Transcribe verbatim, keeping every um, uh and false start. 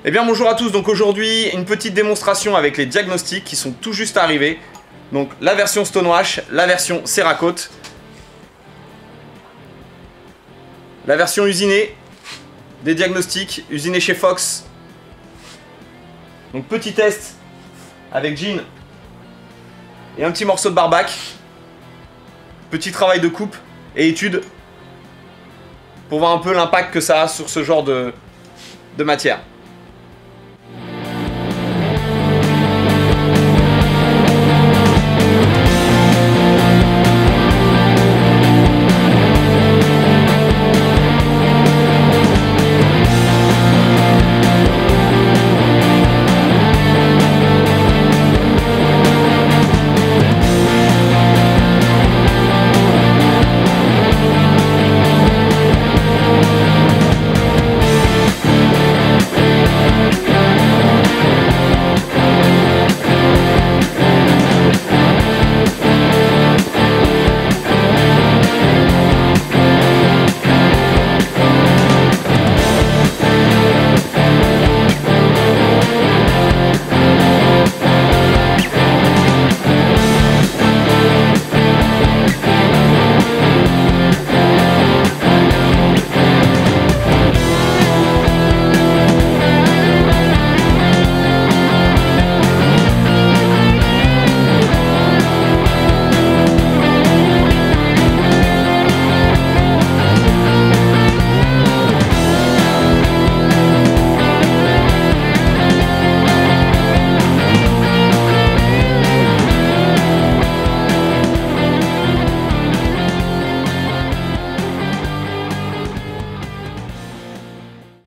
Eh bien bonjour à tous, donc aujourd'hui une petite démonstration avec les diagnostics qui sont tout juste arrivés. Donc la version Stonewash, la version Cerakote, la version usinée des diagnostics, usinée chez Fox. Donc petit test avec Jean et un petit morceau de barbac. Petit travail de coupe et étude pour voir un peu l'impact que ça a sur ce genre de, de matière.